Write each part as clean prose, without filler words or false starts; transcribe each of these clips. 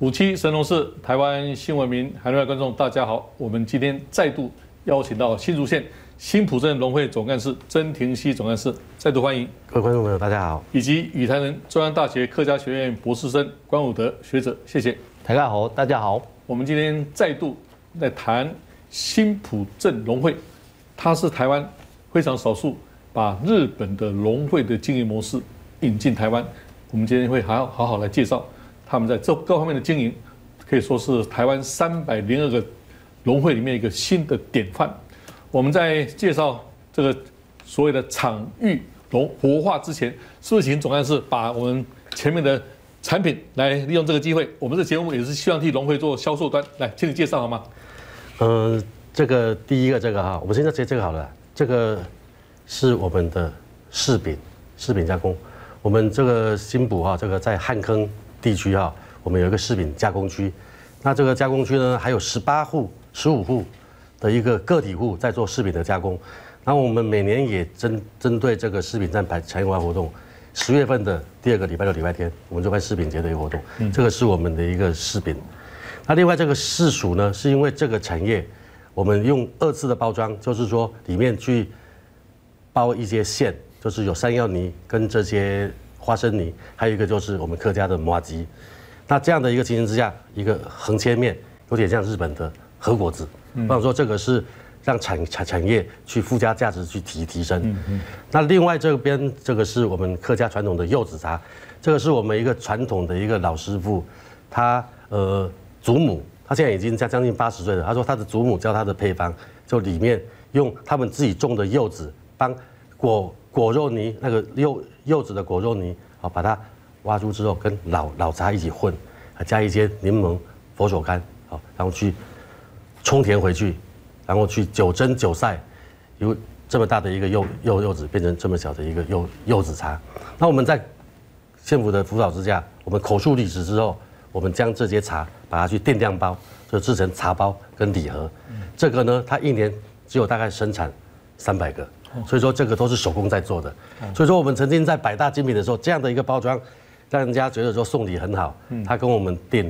57神农氏台湾新闻民海内外观众大家好，我们今天再度邀请到新竹县新埔镇农会总干事曾庭熙总干事，再度欢迎各位观众朋友，大家好， 以及雨台人中央大学客家学院博士生关武德学者，谢谢。 大家好，大家好。 我们今天再度在谈新埔镇农会，它是台湾非常少数把日本的农会的经营模式引进台湾。我们今天会好好来介绍他们在这各方面的经营，可以说是台湾302个农会里面一个新的典范。我们在介绍这个所谓的场域活化之前，是不是请总干事把我们前面的产品来利用这个机会？我们这节目也是希望替农会做销售端，来，请你介绍好吗？ 这个第一个这个哈，我们现在接这个好了，这个是我们的柿饼加工。我们这个新埔哈，这个在汉坑地区哈，我们有一个柿饼加工区。那这个加工区呢，还有15户的一个个体户在做柿饼的加工。然后我们每年也针对这个柿饼站产业化活动，10月份的第2个礼拜六礼拜天，我们就办柿饼节的一个活动。这个是我们的一个柿饼。那另外这个柿薯呢，是因为这个产业，我们用2次的包装，就是说里面去包一些馅，就是有山药泥跟这些花生泥，还有一个就是我们客家的麻糬。那这样的一个情形之下，一个横切面，有点像日本的和果子。我想说这个是让产业去附加价值去提升。那另外这边这个是我们客家传统的柚子茶，这个是我们一个传统的一个老师傅，他祖母，他现在已经将近80岁了。他说他的祖母教他的配方，就里面用他们自己种的柚子，帮果肉泥那个柚子的果肉泥，好把它挖出之后跟老茶一起混，还加一些柠檬、佛手柑，好，然后去充填回去，然后去9蒸9晒，由这么大的一个柚子变成这么小的一个柚子茶。那我们在县府的辅导之下，我们口述历史之后，我们将这些茶把它去电浆包，就制成茶包跟礼盒。这个呢，它1年只有大概生产300个，所以说这个都是手工在做的。所以说我们曾经在百大精品的时候，这样的一个包装，让人家觉得说送礼很好。他跟我们订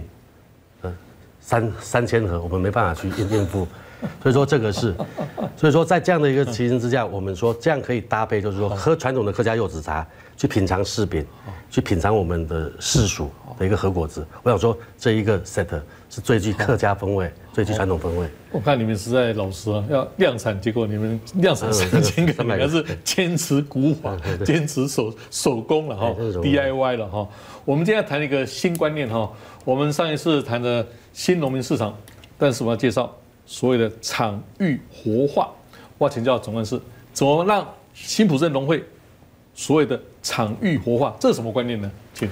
3000盒，我们没办法去应付。所以说这个是，所以说在这样的一个情形之下，我们说这样可以搭配，就是说喝传统的客家柚子茶，去品尝柿饼，去品尝我们的柿薯的一个和果子。我想说这一个 set 是最具客家风味、最具传统风味。 我看你们实在老实啊，要量产，结果你们量产3000个，还是坚持古法，坚持手工了哈 ，DIY 了哈。我们今天谈一个新观念哈，我们上一次谈的新农民市场，但是我要介绍所谓的场域活化。我要请教总干事，怎么让新埔镇农会所谓的场域活化，这是什么观念呢？请。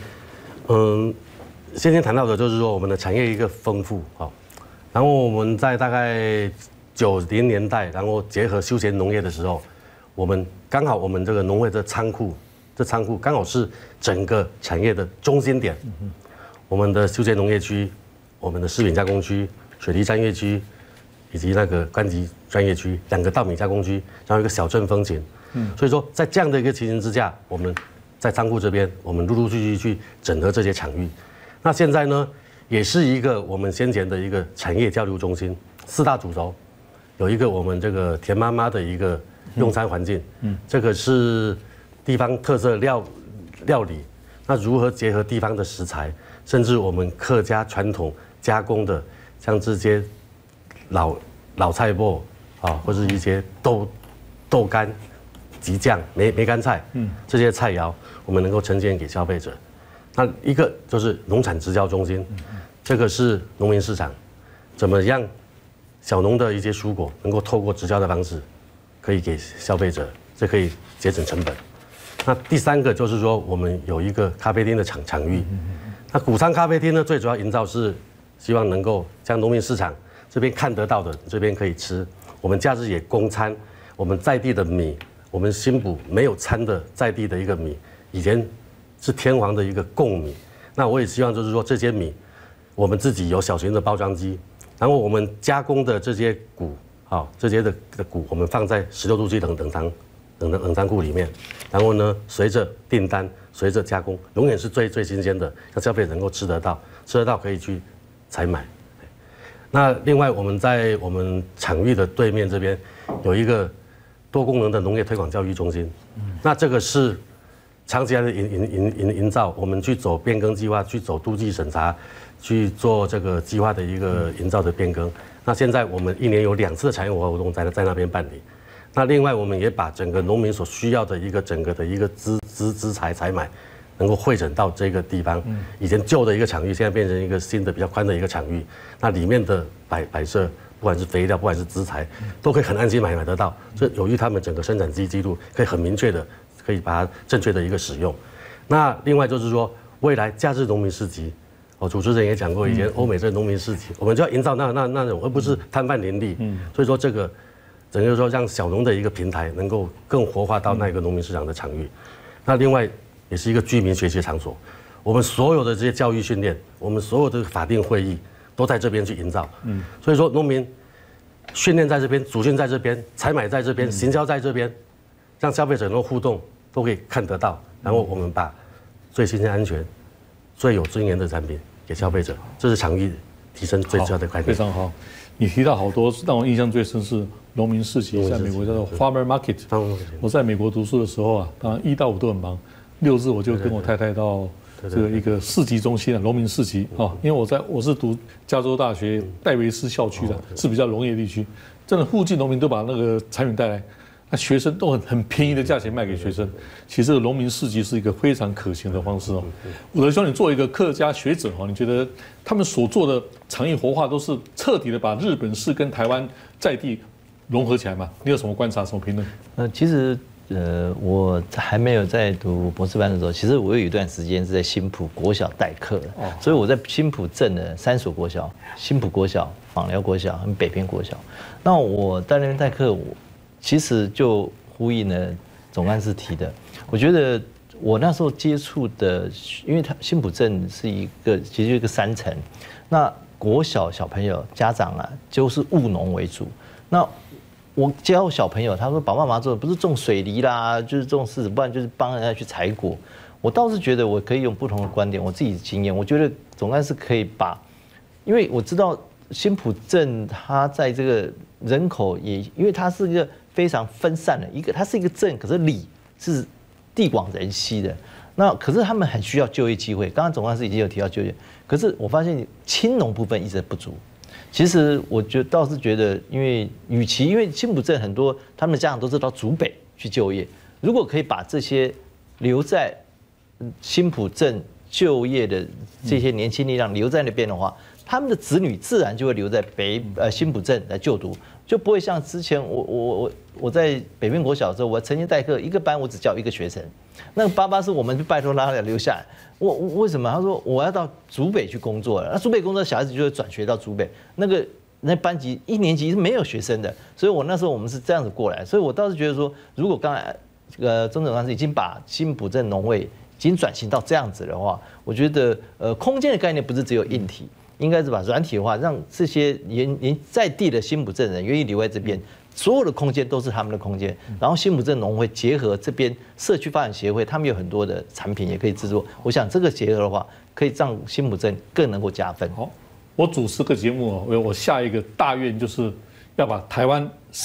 先谈到的就是说我们的产业一个丰富啊，然后我们在大概90年代，然后结合休闲农业的时候，我们刚好我们这个农会的仓库刚好是整个产业的中心点。我们的休闲农业区、我们的柿饼加工区、水泥专业区，以及那个柑橘专业区，2个稻米加工区，然后一个小镇风情。所以说在这样的一个情形之下，我们在仓库这边，我们陆陆续续去整合这些场域。那现在呢，也是一个我们先前的一个产业交流中心，4大主轴，有一个我们这个田妈妈的一个用餐环境，这个是地方特色料理，那如何结合地方的食材，甚至我们客家传统加工的，像这些老菜脯啊，或是一些豆干、鸡酱、梅干菜，这些菜肴，我们能够呈现给消费者。那一个就是农产直销中心，这个是农民市场，怎么样小农的一些蔬果能够透过直销的方式，可以给消费者，这可以节省成本。那第3个就是说，我们有一个咖啡厅的场域。那谷仓咖啡厅呢，最主要营造是希望能够将农民市场这边看得到的，这边可以吃。我们假日也供餐，我们在地的米，我们新埔没有掺的在地的一个米，以前是天皇的一个贡米。那我也希望就是说这些米，我们自己有小型的包装机，然后我们加工的这些谷，这些的谷，我们放在16度 C 冷藏冷藏库里面，然后呢，随着订单，随着加工，永远是最新鲜的，让消费者能够吃得到可以去采买。那另外我们在我们场域的对面这边有一个多功能的农业推广教育中心，那这个是长期来的营造，我们去走变更计划，去走都计审查，去做这个计划的一个营造的变更。那现在我们1年有2次的产业活动在那边办理。那另外我们也把整个农民所需要的整个的一个资材采买，能够汇整到这个地方。以前旧的一个场域，现在变成一个新的比较宽的一个场域。那里面的摆设，不管是肥料，不管是资材，都可以很安心买得到。这有益他们整个生产记录，可以很明确的，可以把它正确的一个使用。那另外就是说，未来假日农民市集，主持人也讲过，以前欧美这农民市集，我们就要营造那种，而不是摊贩林立。所以说这个。整个说让小农的一个平台能够更活化到那个农民市场的场域，那另外也是一个居民学习场所。我们所有的这些教育训练，我们所有的法定会议都在这边去营造。所以说农民训练在这边，主训在这边，采买在这边，行销在这边，让消费者能够互动都可以看得到。然后我们把最新鲜、安全、最有尊严的产品给消费者，这是场域提升最重要的概念。 非常好。你提到好多，让我印象最深是农民市集，在美国叫做 Farmer Market。我在美国读书的时候啊，当然1到5都很忙，6日我就跟我太太到这个一个市集中心的农民市集啊，因为我是读加州大学戴维斯校区的，是比较农业地区，真的附近农民都把那个产品带来。那学生都很便宜的价钱卖给学生，其实这个农民市集是一个非常可行的方式哦。伍德兄，你作为一个客家学者哈，你觉得他们所做的场域活化都是彻底的把日本式跟台湾在地融合起来吗？你有什么观察、什么评论？ 其实我还没有在读博士班的时候，其实我有一段时间是在新埔国小代课的，所以我在新埔镇的3所国小，新埔国小、枋寮国小和北偏国小。那我在那边代课，其实就呼应了总干事提的。我觉得我那时候接触的，因为新埔镇是其实一个山城，那国小小朋友家长啊，就是务农为主。那我教小朋友，他说爸爸妈妈做的不是种水梨啦，就是种柿子，不然就是帮人家去采果。我倒是觉得我可以用不同的观点，我自己的经验，我觉得总干事可以把，因为我知道新埔镇它在这个人口也，因为它是一个非常分散的一个，它是一个镇，可是里是地广人稀的。那可是他们很需要就业机会。刚刚总干事已经有提到就业，可是我发现青农部分一直不足。其实我倒是觉得，因为新埔镇很多他们的家长都是到竹北去就业，如果可以把这些留在新埔镇就业的这些年轻力量留在那边的话，他们的子女自然就会留在新埔镇来就读。就不会像之前我在北边国小的时候，我曾经代课，一个班我只教1个学生，那个爸爸是我们就拜托他留下来。我为什么？他说我要到竹北去工作了，那竹北工作小孩子就会转学到竹北，那班级1年级是没有学生的，所以我那时候我们是这样子过来，所以我倒是觉得说，如果刚才钟总干事已经把新埔镇农会已经转型到这样子的话，我觉得空间的概念不是只有硬体。应该是把软体化，让这些连在地的新埔镇人愿意留在这边，所有的空间都是他们的空间。然后新埔镇农会结合这边社区发展协会，他们有很多的产品也可以制作。我想这个结合的话，可以让新埔镇更能够加分。 好，我主持个节目我下一个大愿就是要把台湾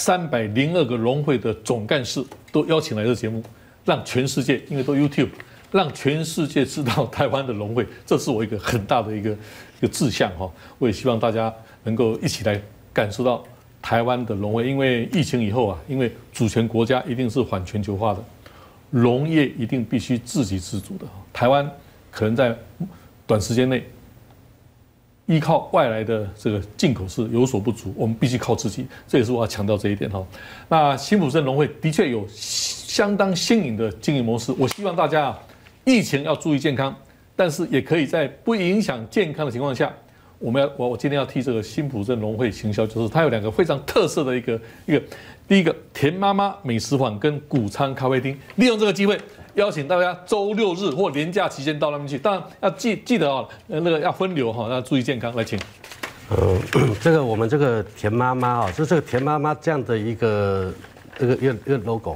302个农会的总干事都邀请来这个节目，让全世界，因为都 YouTube。让全世界知道台湾的农会，这是我一个很大的一个志向哈。我也希望大家能够一起来感受到台湾的农会，因为疫情以后啊，因为主权国家一定是反全球化的，农业一定必须自给自足的。台湾可能在短时间内依靠外来的这个进口是有所不足，我们必须靠自己，这也是我要强调这一点哈。那新埔镇农会的确有相当新颖的经营模式，我希望大家疫情要注意健康，但是也可以在不影响健康的情况下，我今天要替这个新埔镇农会行销，就是它有2个非常特色的一个，第一个田妈妈美食坊跟谷仓咖啡厅，利用这个机会邀请大家周6日或连假期间到那边去，当然要记得啊，那个要分流哈，要注意健康。来，请。 这个我们这个田妈妈啊，就这个田妈妈这样的一个 logo 啊。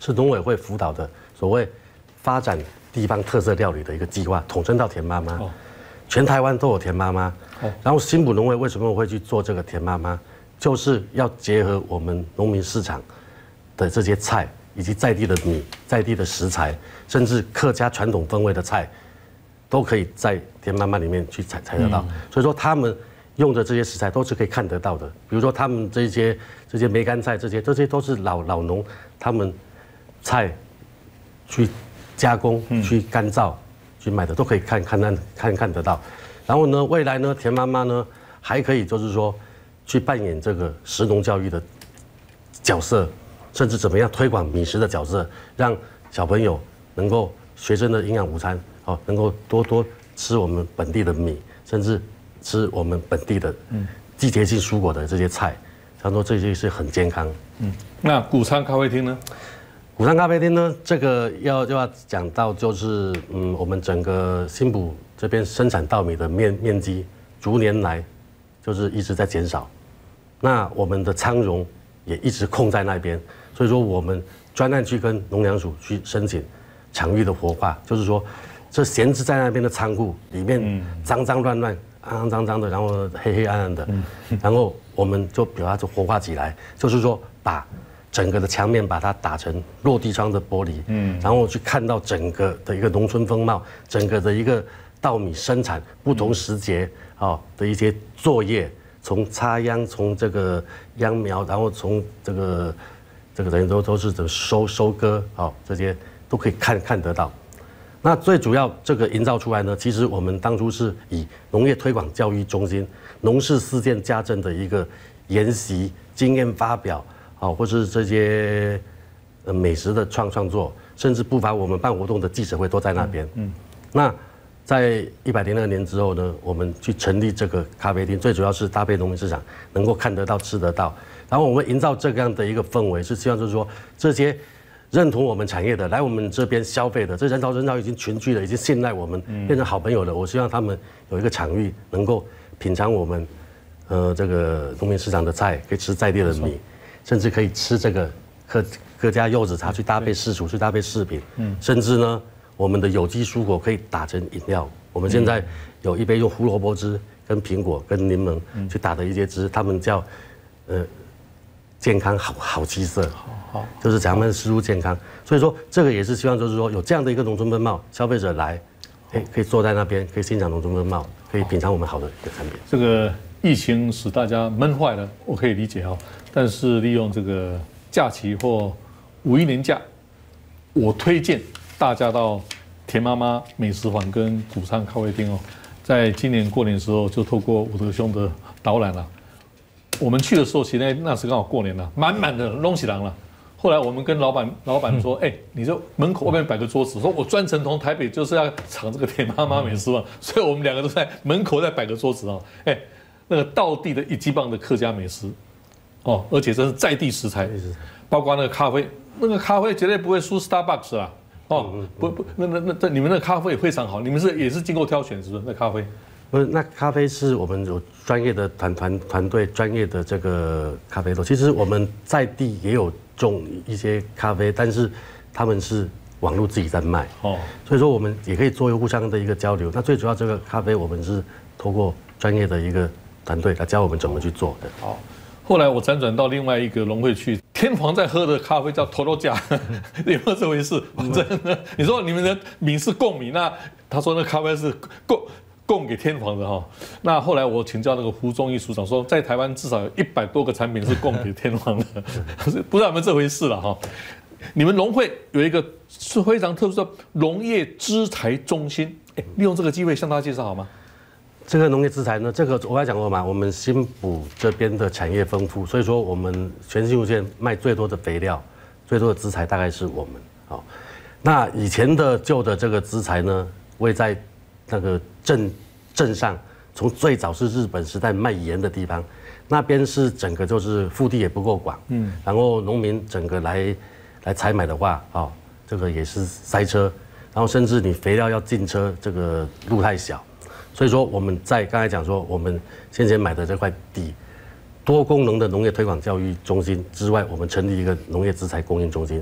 是农委会辅导的所谓发展地方特色料理的一个计划，统称到田妈妈。全台湾都有田妈妈。然后新埔农会为什么会去做这个田妈妈？就是要结合我们农民市场的这些菜，以及在地的米、在地的食材，甚至客家传统风味的菜，都可以在田妈妈里面去采得到。所以说他们用的这些食材都是可以看得到的。比如说他们这些梅干菜，这些都是老农他们菜去加工、去干燥、去买的，都可以看得到。然后呢，未来呢，田妈妈呢还可以就是说去扮演这个食农教育的角色，甚至怎么样推广米食的角色，让小朋友能够学生的营养午餐能够多吃我们本地的米，甚至吃我们本地的季节性蔬果的这些菜，他说这些是很健康。 那谷仓咖啡厅呢？ 谷仓咖啡厅呢，这个要讲到就是我们整个新埔这边生产稻米的面积逐年来就是一直在减少，那我们的仓容也一直空在那边，所以说我们专案去跟农粮署去申请场域的活化，就是说这闲置在那边的仓库里面脏脏乱乱、肮脏脏的，然后黑暗暗的，然后我们就把它活化起来，就是说把整个的墙面把它打成落地窗的玻璃，然后去看到整个的一个农村风貌，整个的一个稻米生产不同时节的一些作业，从插秧，从这个秧苗，然后从这个等于都是收割这些都可以看得到。那最主要这个营造出来呢，其实我们当初是以农业推广教育中心、农事4件家政的一个研习经验发表。或是这些美食的创作，甚至不乏我们办活动的记者会都在那边。那在102年之后呢，我们去成立这个咖啡厅，最主要是搭配农民市场，能够看得到、吃得到。然后我们营造这样的一个氛围，是希望就是说，这些认同我们产业的，来我们这边消费的，这人潮已经群聚了，已经信赖我们，变成好朋友了。我希望他们有一个场域，能够品尝我们这个农民市场的菜，可以吃在地的米。甚至可以吃这个客家柚子茶去搭配柿薯，去搭配柿饼，甚至呢，我们的有机蔬果可以打成饮料。我们现在有一杯用胡萝卜汁、跟苹果、跟柠檬去打的一些汁，他们叫健康好气色，就是咱们食物健康。所以说这个也是希望就是说有这样的一个农村风貌，消费者来，可以坐在那边，可以欣赏农村风貌，可以品尝我们好的一个产品。 这个疫情使大家闷坏了，我可以理解但是利用这个假期或5·1年假，我推荐大家到田妈妈美食坊跟谷仓咖啡厅在今年过年的时候，就透过我的兄的导览了。我们去的时候，其实那时刚好过年了，满满的弄起来了。后来我们跟老板说，你就门口外面摆个桌子，说我专程从台北就是要尝这个田妈妈美食坊，所以我们2个都在门口再摆个桌子那个道地的一级棒的客家美食。而且这是在地食材，包括那个咖啡绝对不会输 Starbucks 啊！那你们那咖啡也非常好，你们也是经过挑选是不是？那咖啡？ 不是，那咖啡是我们有专业的团队，专业的这个咖啡豆。其实我们在地也有种一些咖啡，但是他们是网络自己在卖所以说我们也可以做互相的一个交流。那最主要这个咖啡，我们是透过专业的一个团队来教我们怎么去做的。 后来我辗转到另外一个农会去，天皇在喝的咖啡叫头肉架，有没有这回事？反正你说你们的米是贡米，那他说那咖啡是供给天皇的那后来我请教那个胡忠义署长说，在台湾至少有100多个产品是供给天皇的，不知道有没有这回事了你们农会有一个是非常特殊的农业资材中心，利用这个机会向大家介绍好吗？ 这个农业资材呢，这个我刚才讲过嘛，我们新埔这边的产业丰富，所以说我们全新竹县卖最多的肥料、最多的资材大概是我们。那以前的旧的这个资材呢，位在那个镇上，从最早是日本时代卖盐的地方，那边是整个就是腹地也不够广，然后农民整个来采买的话，这个也是塞车，然后甚至你肥料要进车，这个路太小。所以说我们在刚才讲说，我们先前买的这块地，多功能的农业推广教育中心之外，我们成立一个农业资材供应中心。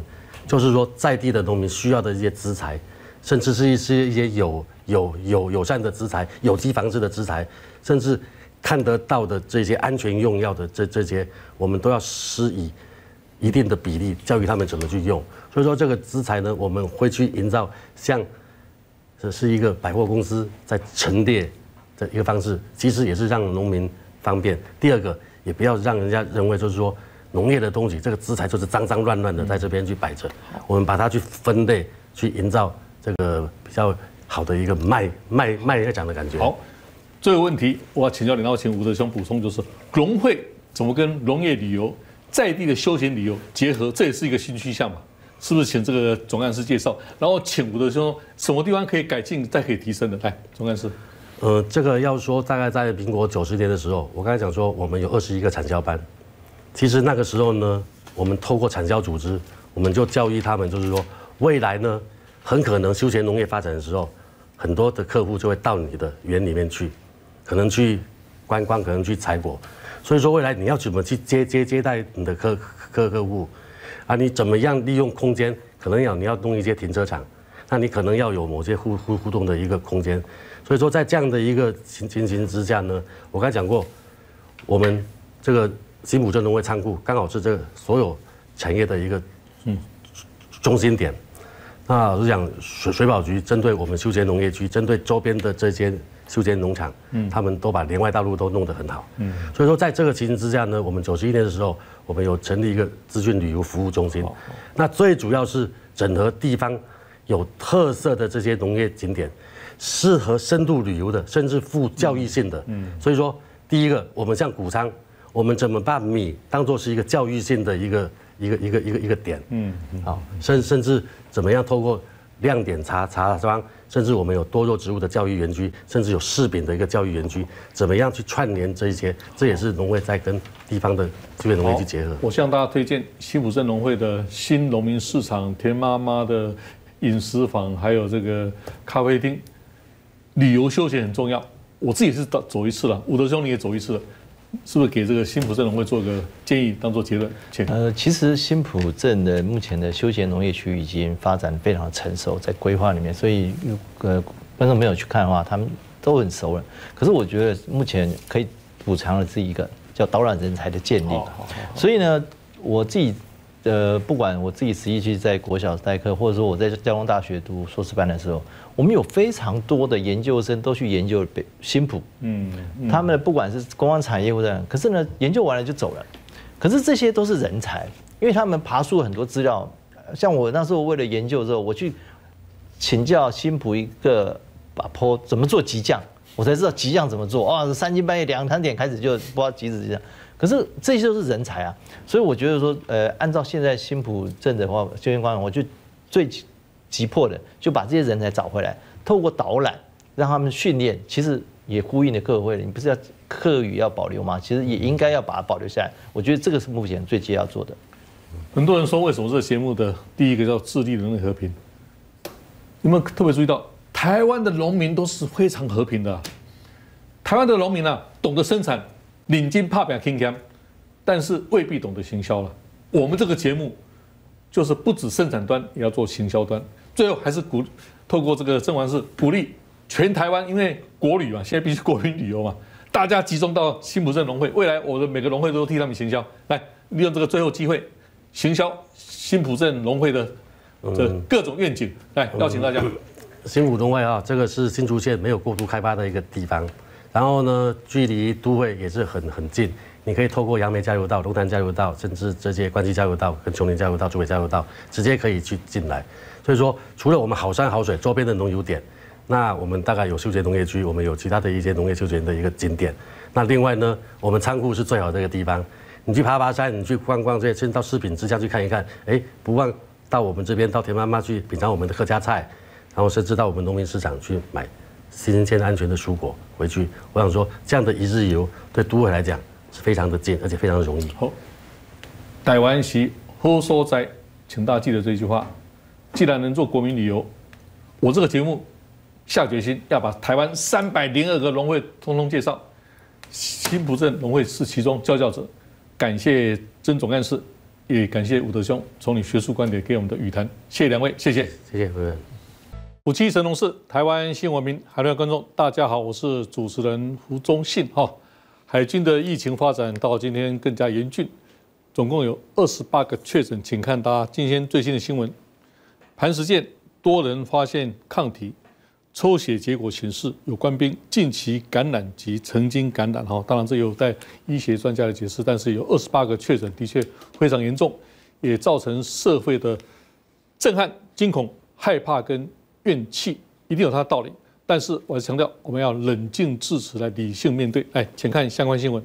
就是说在地的农民需要的一些资材，甚至是一些友善的资材、有机防治的资材，甚至看得到的这些安全用药的这些，我们都要施以一定的比例教育他们怎么去用。所以说这个资材呢，我们会去营造像这是一个百货公司在陈列的一个方式，其实也是让农民方便。第二个，也不要让人家认为就是说农业的东西，这个资材就是脏脏乱乱的在这边去摆着，我们把它去分类，去营造这个比较好的一个卖要讲的感觉。 好，这个问题我要请教你，然后请吴德兄补充，就是农会怎么跟农业旅游、在地的休闲旅游结合，这也是一个新趋向嘛？是不是请这个总干事介绍，然后请吴德兄什么地方可以改进，再可以提升的？来，总干事。 这个要说大概在民国90年的时候，我刚才讲说我们有21个产销班，其实那个时候呢，我们透过产销组织，我们就教育他们，就是说未来呢，很可能休闲农业发展的时候，很多的客户就会到你的园里面去，可能去观光，可能去采果，所以说未来你要怎么去接待你的客户啊？你怎么样利用空间？可能你要弄一些停车场，那你可能要有某些互动的一个空间。所以说，在这样的一个情形之下呢，我刚才讲过，我们这个新埔镇农会仓库刚好是这个所有产业的一个中心点。那老实讲，水保局针对我们休闲农业区，针对周边的这些休闲农场，他们都把连外道路都弄得很好。所以说，在这个情形之下呢，我们91年的时候，我们有成立一个资讯旅游服务中心。那最主要是整合地方有特色的这些农业景点。适合深度旅游的，甚至富教育性的。所以说，第一个，我们像谷仓，我们怎么把米当作是一个教育性的一个点？好，甚至怎么样透过亮点茶庄，甚至我们有多肉植物的教育园区，甚至有柿饼的一个教育园区，怎么样去串联这一些？这也是农会在跟地方的资源农业去结合。 我向大家推荐新埔镇农会的新农民市场、田妈妈的饮食坊，还有这个咖啡厅。旅游休闲很重要，我自己是走一次了，吴德兄你也走一次了，是不是给这个新埔镇农会做个建议当做结论？ 其实新埔镇的目前的休闲农业区已经发展非常成熟，在规划里面，所以观众没有去看的话，他们都很熟了。可是我觉得目前可以补偿的是一个叫导览人才的建立，所以呢，我自己。不管我自己实际去在国小代课，或者说我在交通大学读硕士班的时候，我们有非常多的研究生都去研究新埔，他们不管是观光产业或者，可是呢，研究完了就走了。可是这些都是人才，因为他们爬出很多资料。像我那时候为了研究的时候，我去请教新埔一个把坡怎么做极降，我才知道极降怎么做。3更半夜2、3点开始就不知道极止极降。可是这些都是人才啊，所以我觉得说，按照现在新埔镇的话，休闲观光，我就最急迫的就把这些人才找回来，透过导览让他们训练，其实也呼应了各位，你不是要客语要保留吗？其实也应该要把它保留下来。我觉得这个是目前最接要做的。 很多人说，为什么这个节目的第一个叫致力人类和平？有没有特别注意到，台湾的农民都是非常和平的、台湾的农民啊，懂得生产。领巾怕表轻强，但是未必懂得行销了。我们这个节目就是不止生产端，也要做行销端。最后还是透过这个郑王室鼓励全台湾，因为国旅嘛，现在必须国民旅游嘛，大家集中到新埔镇农会。未来我的每个农会都替他们行销，来利用这个最后机会行销新埔镇农会的这各种愿景，来邀请大家。 新埔农会啊，这个是新竹县没有过度开发的一个地方。然后呢，距离都会也是很近，你可以透过杨梅交流道、龙潭交流道，甚至这些关西交流道、跟琼林交流道、竹北交流道，直接可以去进来。所以说，除了我们好山好水周边的农游点，那我们大概有休闲农业区，我们有其他的一些农业休闲的一个景点。那另外呢，我们仓库是最好的一个地方，你去爬山，你去逛逛这些，甚至到柿饼之乡去看一看，不忘到我们这边到田妈妈去品尝我们的客家菜，然后甚至到我们农民市场去买。新鲜安全的蔬果回去，我想说，这样的一日游对都会来讲是非常的近，而且非常的容易。 好，台湾是好所在，请大家记得这句话。既然能做国民旅游，我这个节目下决心要把台湾302个农会通通介绍。新埔镇农会是其中佼佼者，感谢曾总干事也感谢武德兄从你学术观点给我们的语谈，谢谢两位，谢谢， 谢谢委员。 57神农氏，台湾新闻民，海内外观众，大家好，我是主持人胡忠信哈。海军的疫情发展到今天更加严峻，总共有28个确诊，请看大家今天最新的新闻。磐石舰多人发现抗体，抽血结果显示有官兵近期感染及曾经感染哈。当然这有待医学专家的解释，但是有28个确诊，的确非常严重，也造成社会的震撼、惊恐、害怕跟怨气，一定有它的道理。但是我还是强调，我们要冷静致辞，来理性面对。来，请看相关新闻。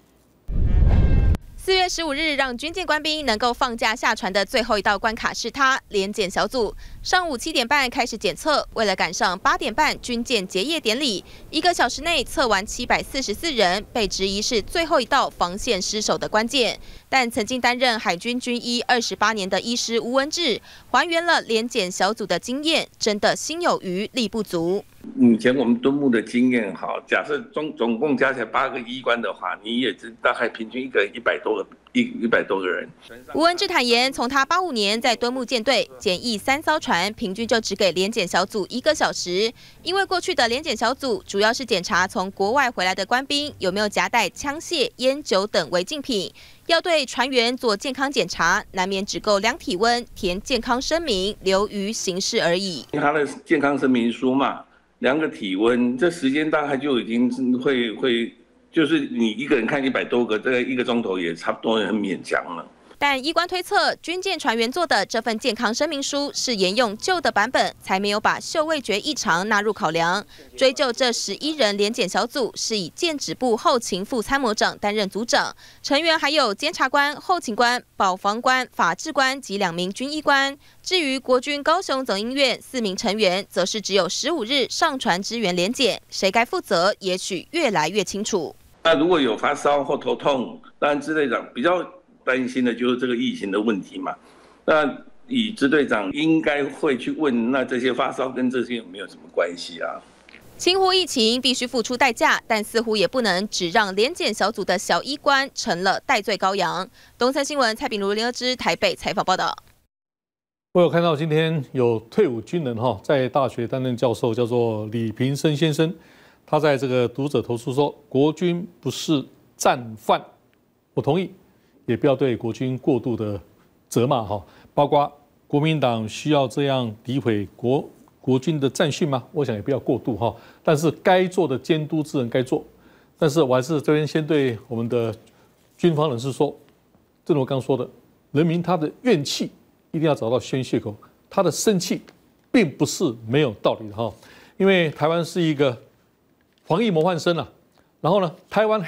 4月15日，让军舰官兵能够放假下船的最后一道关卡是它联检小组。上午7点半开始检测，为了赶上8点半军舰结业典礼，1个小时内测完744人，被质疑是最后一道防线失守的关键。但曾经担任海军军医28年的医师吴文志，还原了联检小组的经验，真的心有余力不足。 以前我们敦睦的经验好，假设总共加起来8个医官的话，你也是大概平均一个100多个人。 吴文志坦言，从他85年在敦睦舰队检疫3艘船，平均就只给联检小组1个小时。因为过去的联检小组主要是检查从国外回来的官兵有没有夹带枪械、烟酒等违禁品，要对船员做健康检查，难免只够量体温、填健康声明，流于形式而已。 他的健康声明书嘛。量个体温，这时间大概就已经会，就是你一个人看100多个，这个1个钟头也差不多很勉强了。 但医官推测，军舰船员做的这份健康声明书是沿用旧的版本，才没有把嗅味觉异常纳入考量。追究这11人联检小组是以舰指部后勤副参谋长担任组长，成员还有监察官、后勤官、保防官、法制官及2名军医官。至于国军高雄总医院4名成员，则是只有15日上船支援联检，谁该负责，也许越来越清楚。 那如果有发烧或头痛，当然支队长比较担心的就是这个疫情的问题嘛。那以支队长应该会去问，那这些发烧跟这些有没有什么关系啊？ 轻忽疫情必须付出代价，但似乎也不能只让联检小组的小医官成了代罪羔羊。东森新闻蔡炳如、林和之台北采访报道。 我有看到今天有退伍军人哈，在大学担任教授，叫做李平生先生，他在这个读者投诉说，国军不是战犯，我同意。也不要对国军过度的责骂哈，包括国民党需要这样诋毁国军的战训吗？我想也不要过度哈，但是该做的监督之人该做。但是我还是这边先对我们的军方人士说，正如我刚说的，人民他的怨气一定要找到宣泄口，他的生气并不是没有道理的哈，因为台湾是一个防疫模范生啊，然后呢，台湾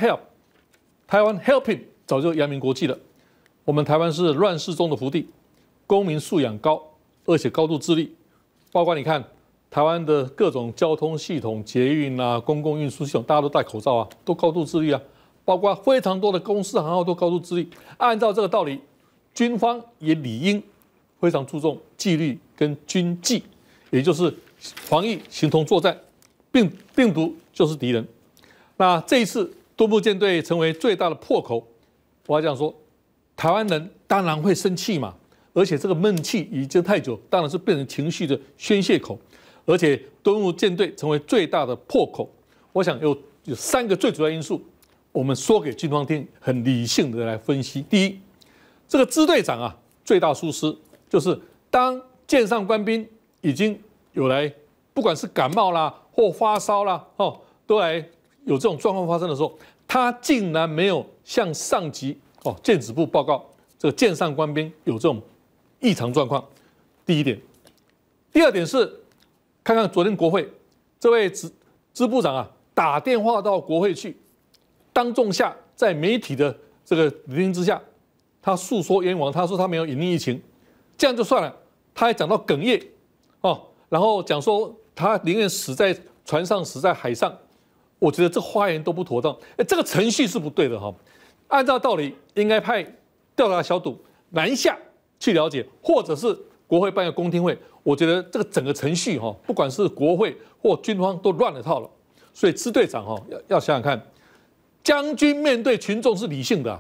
helping。早就扬名国际了。我们台湾是乱世中的福地，公民素养高，而且高度自立。包括你看台湾的各种交通系统、捷运啊、公共运输系统，大家都戴口罩啊，都高度自立啊。包括非常多的公司行号都高度自立。按照这个道理，军方也理应非常注重纪律跟军纪，也就是防疫形同作战，病毒就是敌人。那这一次敦睦舰队成为最大的破口。我要这样说，台湾人当然会生气嘛，而且这个闷气已经太久，当然是变成情绪的宣泄口，而且敦睦舰队成为最大的破口。我想有3个最主要因素，我们说给军方听，很理性的来分析。第一，这个支队长啊，最大疏失就是当舰上官兵已经有来，不管是感冒啦或发烧啦，都来有这种状况发生的时候，他竟然没有向上级舰指部报告这个舰上官兵有这种异常状况。第一点，第二点是看看昨天国会这位支部长啊，打电话到国会去，当众下在媒体的这个聆听之下，他诉说冤枉，他说他没有隐匿疫情，这样就算了，他还讲到哽咽然后讲说他宁愿死在船上，死在海上。我觉得这花言都不妥当，这个程序是不对的哈。按照道理，应该派调查小组南下去了解，或者是国会办个公听会。我觉得这个整个程序不管是国会或军方都乱了套了。所以支队长要想想看，将军面对群众是理性的，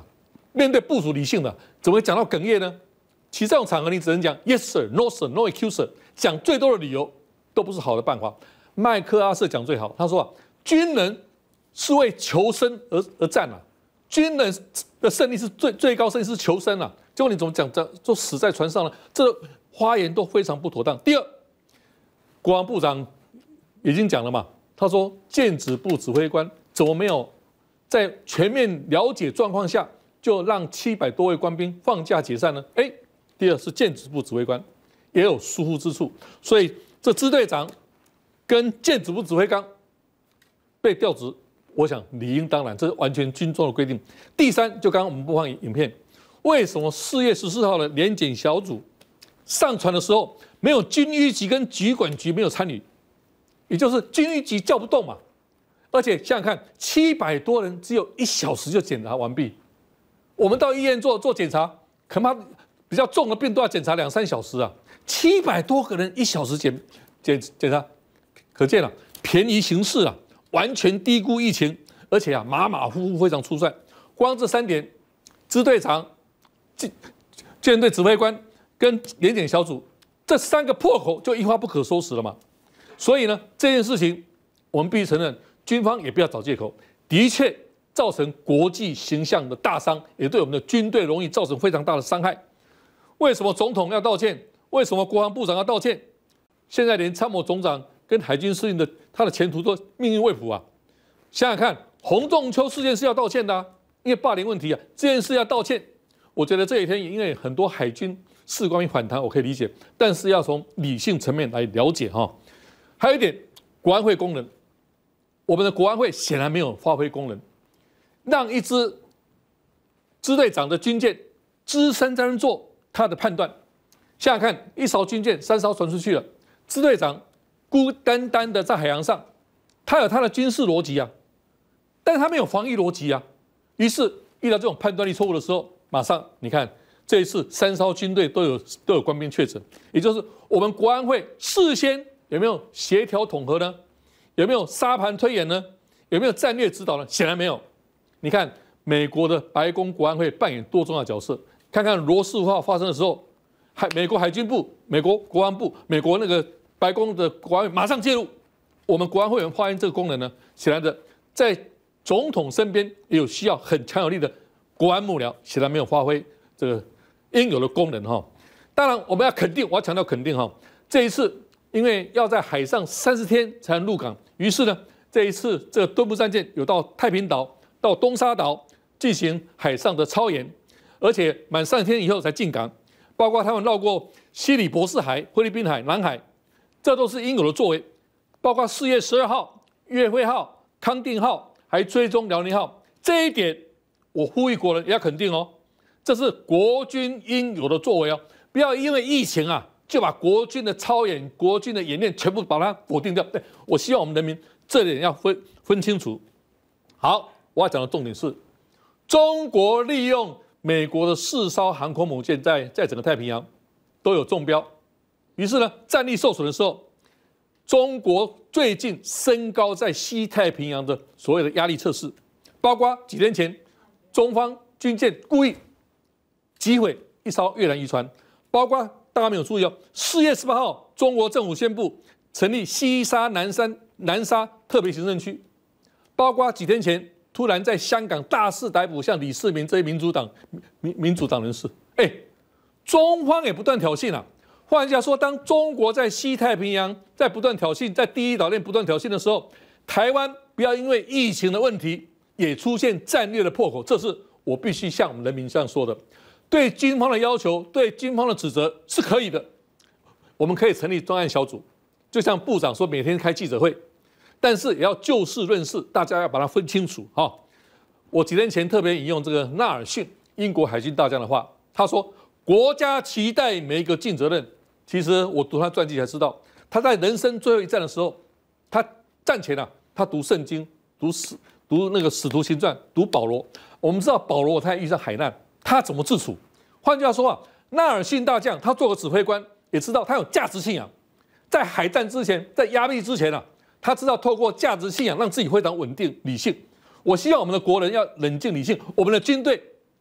面对部署理性的，怎么会讲到哽咽呢？其实这种场合你只能讲 yes sir, no sir, no excuse， 讲最多的理由都不是好的办法。麦克阿瑟讲最好，他说军人是为求生而战啊，军人的胜利是最高胜利是求生啊。结果你怎么讲就死在船上了？这花言都非常不妥当。第二，国防部长已经讲了嘛，他说建指部指挥官怎么没有在全面了解状况下就让700多位官兵放假解散呢？第二是建指部指挥官也有疏忽之处，所以这支队长跟建指部指挥官被调职，我想理应当然，这是完全军中的规定。第三，就刚刚我们播放影片，为什么4月14号的联检小组上传的时候没有军医局跟局管局没有参与？也就是军医局叫不动嘛。而且想想看，700多人只有1小时就检查完毕，我们到医院做检查，恐怕比较重的病都要检查2-3小时啊。700多个人1小时检查，可见了便宜行事啊，完全低估疫情，而且马马虎虎非常粗率。光这3点，支队长、舰队指挥官跟联检小组这3个破口就一发不可收拾了嘛。所以呢，这件事情我们必须承认，军方也不要找借口，的确造成国际形象的大伤，也对我们的军队荣誉造成非常大的伤害。为什么总统要道歉？为什么国防部长要道歉？现在连参谋总长跟海军司令他的前途都命运未卜啊！想想看，洪仲丘事件是要道歉的啊，因为霸凌问题啊，这件事要道歉。我觉得这一天因为很多海军士官兵反弹，我可以理解，但是要从理性层面来了解哈。还有一点，国安会功能，我们的国安会显然没有发挥功能，让一支支队长的军舰只身在那做他的判断。想想看，一艘军舰3艘船出去了，支队长孤单单的在海洋上，他有他的军事逻辑啊，但是他没有防疫逻辑啊。于是遇到这种判断力错误的时候，马上你看这一次3艘军队都有官兵确诊，也就是我们国安会事先有没有协调统合呢？有没有沙盘推演呢？有没有战略指导呢？显然没有。你看美国的白宫国安会扮演多重要角色，看看罗斯福号发生的时候，美国海军部、美国国防部、美国那个白宫的国安会马上介入。我们国安会有发现这个功能呢，显然的在总统身边也有需要很强有力的国安幕僚，显然没有发挥这个应有的功能哈。当然我们要肯定，我要强调肯定哈，这一次因为要在海上30天才能入港，于是呢这一次这个敦睦战舰有到太平岛、到东沙岛进行海上的操演，而且满30天以后才进港。包括他们绕过西里博士海、菲律宾海、南海，这都是应有的作为。包括4月12号、岳辉号、康定号，还追踪辽宁号，这一点我呼吁国人也要肯定哦，这是国军应有的作为哦，不要因为疫情啊就把国军的操演、国军的演练全部把它否定掉。对，我希望我们人民这点要分清楚。好，我要讲的重点是，中国利用美国的4艘航空母舰在整个太平洋都有中标，于是呢，战力受损的时候，中国最近升高在西太平洋的所谓的压力测试，包括几天前，中方军舰故意击毁一艘越南渔船，包括大家没有注意哦，4月18号，中国政府宣布成立西沙南沙特别行政区，包括几天前。突然在香港大肆逮捕像李世民这些民主党人士，中方也不断挑衅啊。换句话说，当中国在西太平洋在不断挑衅，在第一岛链不断挑衅的时候，台湾不要因为疫情的问题也出现战略的破口，这是我必须向我们人民这样说的。对军方的要求，对军方的指责是可以的，我们可以成立专案小组，就像部长说每天开记者会。但是也要就事论事，大家要把它分清楚哈。我几天前特别引用这个纳尔逊英国海军大将的话，他说：“国家期待每一个尽责任。”其实我读他传记才知道，他在人生最后一战的时候，他战前啊，他读圣经，读那个使徒行传，读保罗。我们知道保罗他遇上海难，他怎么自处？换句话说啊，纳尔逊大将他做个指挥官，也知道他有价值信仰，在海战之前，在压力之前啊。他知道透过价值信仰让自己非常稳定理性。我希望我们的国人要冷静理性，我们的军队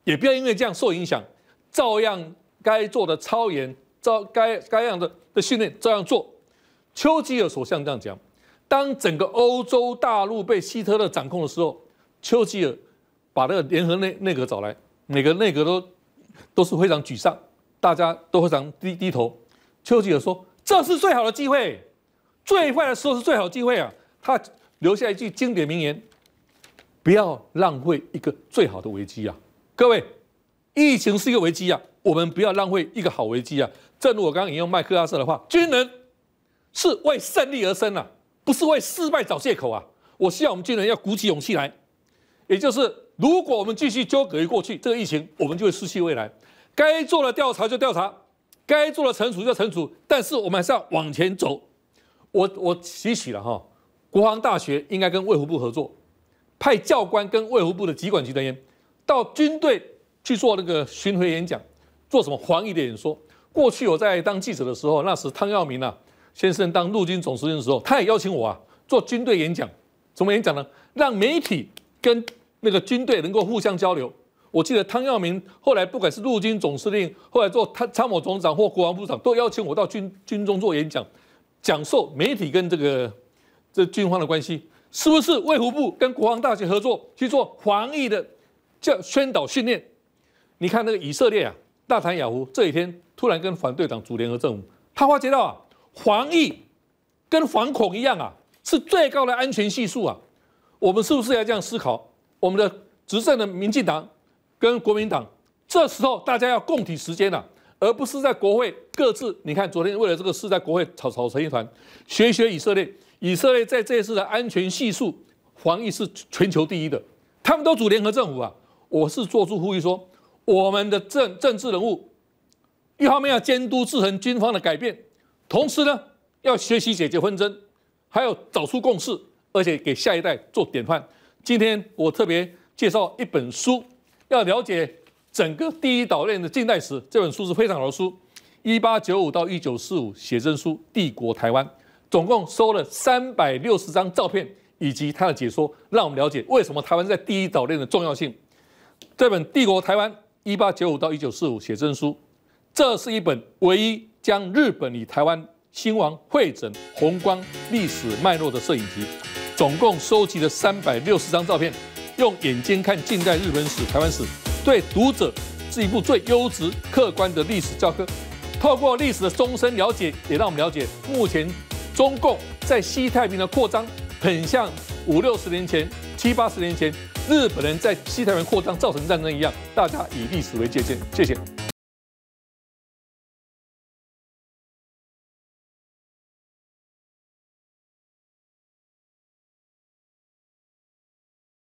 也不要因为这样受影响，照样该做的操演，该样的训练照样做。丘吉尔首相这样讲，当整个欧洲大陆被希特勒掌控的时候，丘吉尔把那个联合内阁找来，每个内阁都是非常沮丧，大家都非常低头。丘吉尔说：“这是最好的机会，最坏的时候是最好的机会啊！”他留下一句经典名言：“不要浪费一个最好的危机啊！”各位，疫情是一个危机啊，我们不要浪费一个好危机啊！正如我刚刚引用麦克阿瑟的话，军人是为胜利而生啊，不是为失败找借口啊！我希望我们军人要鼓起勇气来，也就是如果我们继续纠葛于过去，这个疫情我们就会失去未来。该做的调查就调查，该做的惩处就惩处，但是我们还是要往前走。我期许了哈，国防大学应该跟卫福部合作，派教官跟卫福部的疾管局人员到军队去做那个巡回演讲，做什么防疫的演说。过去我在当记者的时候，那时汤耀明先生当陆军总司令的时候，他也邀请我做军队演讲。怎么演讲呢？让媒体跟那个军队能够互相交流。我记得汤耀明后来不管是陆军总司令，后来做参谋总长或国防部长，都邀请我到军中做演讲，讲授媒体跟这军方的关系，是不是卫福部跟国防大学合作去做防疫的宣导训练？你看那个以色列纳坦雅胡这几天突然跟反对党组联合政府，他发觉到防疫跟反恐一样是最高的安全系数我们是不是要这样思考？我们的执政的民进党跟国民党，这时候大家要共体时艰而不是在国会各自。你看昨天为了这个事在国会吵成一团，学以色列，以色列在这一次的安全系数防疫是全球第一的，他们都组联合政府我是做出呼吁说，我们的政治人物一方面要监督制衡军方的改变，同时呢要学习解决纷争，还有找出共识，而且给下一代做典范。今天我特别介绍一本书，要了解整个第一岛链的近代史。这本书是非常好的书，1895到1945写真书《帝国台湾》，总共收了360张照片以及它的解说，让我们了解为什么台湾在第一岛链的重要性。这本《帝国台湾》1895到1945写真书，这是一本唯一将日本与台湾兴亡汇整宏观历史脉络的摄影集，总共收集了360张照片，用眼睛看近代日本史、台湾史，对读者是一部最优质、客观的历史教科。透过历史的终身了解，也让我们了解目前中共在西太平洋的扩张，很像50-60年前、70-80年前日本人在西太平洋扩张造成战争一样。大家以历史为借鉴，谢谢。